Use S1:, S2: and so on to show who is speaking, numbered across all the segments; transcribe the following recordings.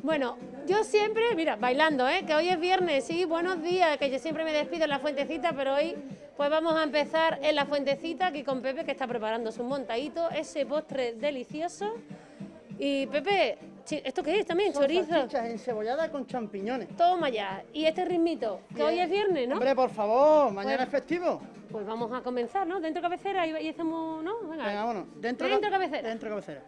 S1: Bueno, yo siempre, mira, bailando, que hoy es viernes, sí, buenos días, que yo siempre me despido en la Fuentecita, pero hoy pues vamos a empezar en la Fuentecita aquí con Pepe, que está preparando su montadito, ese postre delicioso. Y Pepe, ¿esto qué es también?
S2: Son
S1: Chorizo.
S2: salchichas encebolladas con champiñones.
S1: Toma ya. Y este ritmito, que hoy es viernes, ¿no?
S2: Hombre, por favor, mañana
S1: Pues-
S2: es festivo.
S1: Pues vamos a comenzar, ¿no? Dentro cabecera y hacemos, ¿no?
S2: Venga, vámonos.
S1: Dentro cabecera.
S2: Dentro cabecera.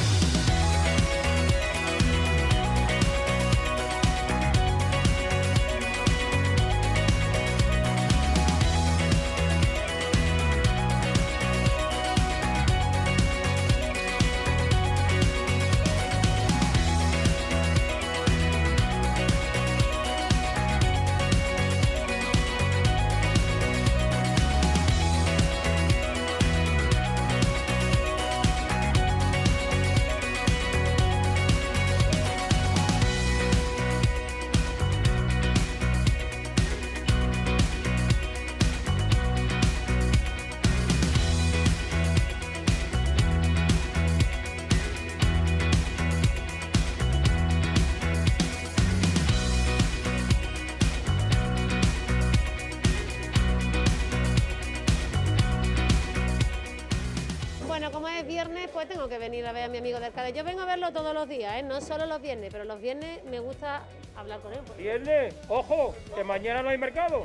S1: Bueno, como es viernes, pues tengo que venir a ver a mi amigo del CADE. Yo vengo a verlo todos los días, no solo los viernes, pero los viernes me gusta hablar con él.
S3: Viernes, ojo, que mañana no hay mercado.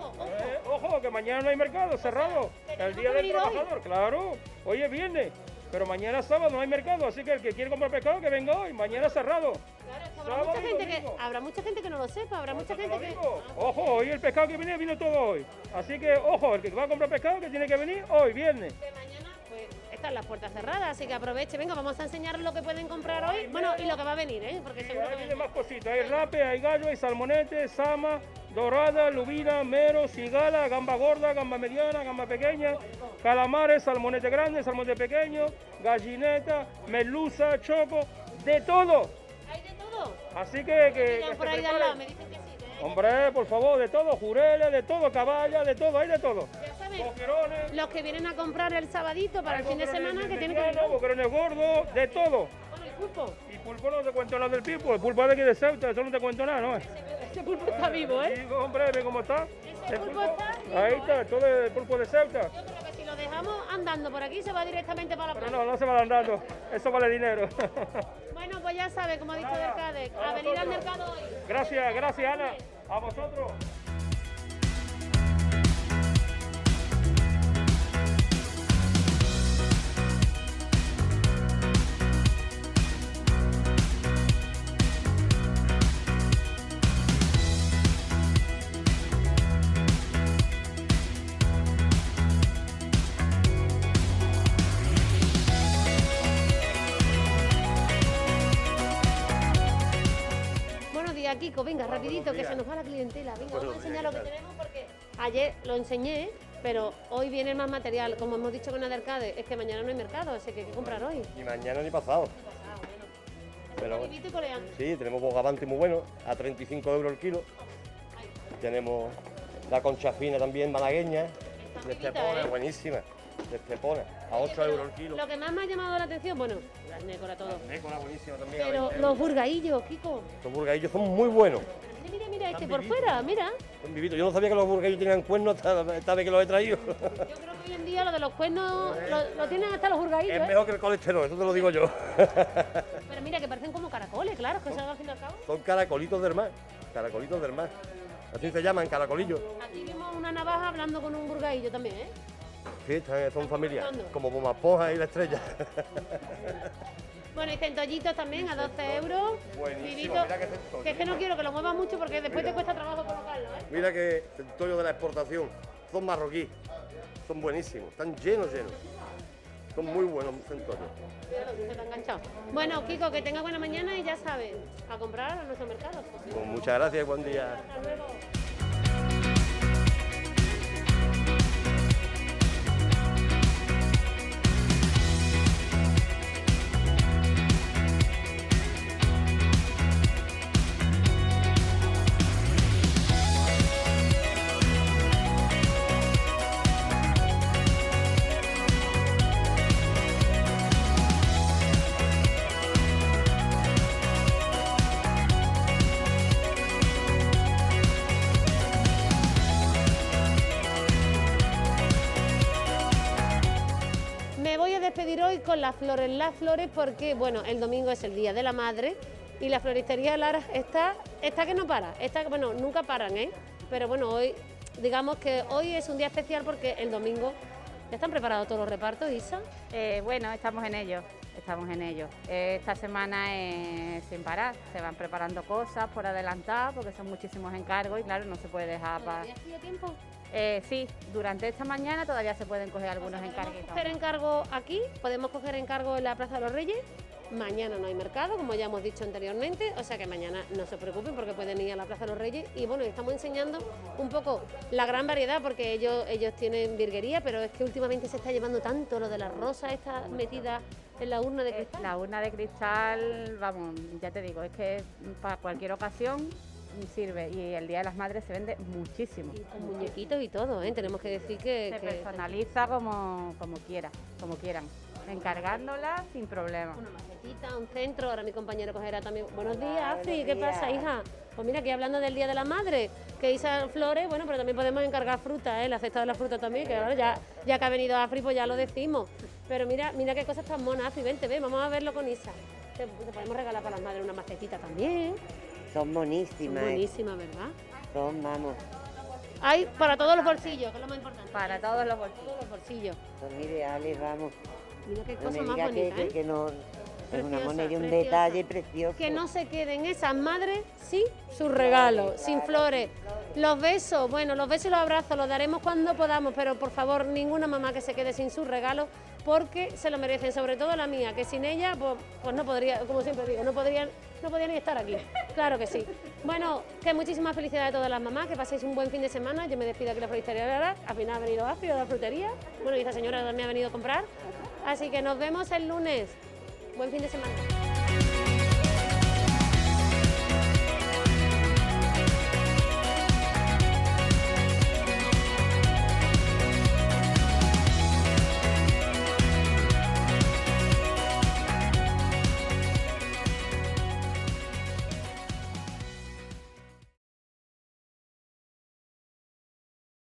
S3: Ojo, que mañana no hay mercado, cerrado.
S1: Tenemos
S3: El día
S1: que
S3: del
S1: venir hoy.
S3: trabajador, claro. Hoy es viernes, pero mañana sábado no hay mercado, así que el que quiere comprar pescado que venga hoy, mañana cerrado.
S1: Claro, es que
S3: Sábado y domingo.
S1: habrá mucha gente que no lo sepa, habrá mucha
S3: Te
S1: gente
S3: lo
S1: que...
S3: digo. Ojo, hoy el pescado que viene vino todo hoy. Así que, ojo, el que va a comprar pescado que tiene que venir hoy, viernes.
S1: Que mañana, pues, están las puertas cerradas, así que aproveche. Venga, vamos a enseñar lo que pueden comprar hoy, bueno, y lo que va a venir, porque
S3: Sí,
S1: seguro
S3: ahí
S1: que...
S3: viene más cositas, hay rape, hay gallo, hay salmonete, sama, dorada, lubina, mero, cigala, gamba gorda, gamba mediana, gamba pequeña, calamares, salmonete grande, salmonete pequeño, gallineta, merluza, choco, de todo.
S1: Hay de todo.
S3: Así que
S1: Mira, por
S3: se
S1: ahí de al lado,
S3: preparen.
S1: me dicen que sí.
S3: Hombre, por favor, de todo, jureles, de todo, caballa, de todo, hay de todo.
S1: Ya saben,
S3: Boquerones,
S1: los que vienen a comprar el sabadito para el fin de semana, que tienen que venir.
S3: boquerones gordos, de todo.
S1: Bueno, el pulpo.
S3: Y pulpo no te cuento nada del pulpo, el pulpo es de aquí de Ceuta, eso no te cuento nada, ¿no?
S1: Ese pulpo está vivo,
S3: Sí, hombre, ve cómo está.
S1: Ese
S3: El
S1: pulpo está vivo,
S3: Ahí está, todo el pulpo de Ceuta.
S1: Yo creo que si lo dejamos andando por aquí, se va directamente para la
S3: Pero
S1: playa.
S3: no se va andando, eso vale dinero.
S1: Bueno, pues ya sabe, como ha dicho del CADE, a
S3: a
S1: venir al
S3: vosotros.
S1: mercado hoy.
S3: Gracias, Ana. A vosotros.
S1: Buenos días, Kiko, venga, rapidito, que se nos va la clientela. Venga, vamos a enseñar lo que tenemos porque ayer lo enseñé, pero hoy viene más material. Como hemos dicho con Adercade, es que mañana no hay mercado, así que hay que comprar hoy.
S4: Ni mañana ni pasado. Pero bueno,
S1: Vivito y coleando.
S4: sí, tenemos bogavante muy bueno, a 35 euros el kilo. Tenemos la concha fina también malagueña, de
S1: vivita,
S4: Estepona,
S1: ¿eh?
S4: buenísima, de Estepona, a 8 euros el kilo.
S1: Lo que más me ha llamado la atención, bueno, las nécora todo,
S4: Nécora, buenísima también. a
S1: pero
S4: 20
S1: los
S4: euros.
S1: burgaillos, Kiko.
S4: Los burgaillos son muy buenos.
S1: Mira, este por
S4: vivitos.
S1: fuera, mira.
S4: Son vivitos. Yo no sabía que los burgaillos tenían cuernos hasta esta vez que los he traído.
S1: Yo creo que hoy en día lo de los cuernos lo tienen hasta los burgaillos,
S4: Es mejor que el colesterol, eso te lo digo yo.
S1: Pero mira, que parecen como caracoles, claro, que se van al fin y al cabo.
S4: Son caracolitos del mar, caracolitos del mar. Así se llaman, caracolillos.
S1: Aquí vimos una navaja hablando con un burgaillo también, ¿eh?
S4: Sí, son familias,
S1: gustando.
S4: como Bomba Esponja y la estrella.
S1: Bueno, y centollitos también a 12 euros.
S4: Buenísimo,
S1: Vivitos,
S4: mira qué centollo.
S1: que es que no quiero que lo muevas mucho porque después te cuesta trabajo colocarlo, ¿eh?
S4: Mira que centollo de la exportación, son marroquíes, son buenísimos, están llenos. Son muy buenos centollos.
S1: Claro, se te ha enganchado. Bueno, Kiko, que tenga buena mañana y ya sabes, a comprar a nuestro mercado.
S4: Pues muchas gracias, buen día.
S1: Hasta luego. con las flores porque, bueno, el domingo es el Día de la Madre y la floristería Lara está que no para, bueno, nunca paran, pero bueno, hoy, digamos que hoy es un día especial porque el domingo, ¿ya están preparados todos los repartos, Isa?
S5: Bueno, estamos en ello. Esta semana es sin parar, se van preparando cosas por adelantar porque son muchísimos encargos y claro, no se puede dejar para...
S1: ¿Todavía sigue tiempo?
S5: Sí, durante esta mañana todavía se pueden coger algunos encargos.
S1: ¿Podemos coger encargo aquí? ¿Podemos coger encargo en la Plaza de los Reyes? Mañana no hay mercado, como ya hemos dicho anteriormente, o sea que mañana no se preocupen porque pueden ir a la Plaza de los Reyes. Y bueno, estamos enseñando un poco la gran variedad porque ellos tienen virguería, pero es que últimamente se está llevando tanto lo de las rosas, está metida en la urna de cristal.
S5: La urna de cristal, vamos, ya te digo, es que para cualquier ocasión sirve y el Día de las Madres se vende muchísimo.
S1: Y con muñequitos y todo, tenemos que decir que...
S5: Se personaliza como quieran, encargándola sin problema.
S1: Una macetita, un centro, ahora mi compañero cogerá también. Buenos días, Afri, ¿qué pasa, hija? Pues mira, aquí hablando del Día de la Madre, que Isa flores, bueno, pero también podemos encargar fruta, la cesta de la fruta también, que ahora ya que ha venido Afri, pues ya lo decimos. Pero mira qué cosas tan monas, Afri, vente, vamos a verlo con Isa. Te podemos regalar para las madres una macetita también.
S6: Son monísimas.
S1: Son buenísimas, ¿verdad?
S6: Son, vamos,
S1: Hay para todos los bolsillos, que es lo más importante.
S5: Para todos los bolsillos.
S1: Todos los bolsillos.
S6: son ideales, vamos.
S1: Mira qué
S6: No
S1: cosa
S6: me
S1: más
S6: diga
S1: bonita,
S6: que no... Es una
S1: Preciosa,
S6: moneda y un
S1: preciosa.
S6: detalle precioso.
S1: Que no se queden esas madres sin sus regalos, sin flores. Los besos, bueno, los besos y los abrazos los daremos cuando podamos, pero por favor, ninguna mamá que se quede sin sus regalos, porque se lo merecen, sobre todo la mía, que sin ella, pues no podría, como siempre digo, no podría ni estar aquí. Claro que sí. Bueno, que muchísimas felicidades a todas las mamás, que paséis un buen fin de semana. Yo me despido aquí de la floristería de Lara. Al final ha venido Afri de la frutería. Bueno, y esta señora también ha venido a comprar. Así que nos vemos el lunes. Buen fin de semana.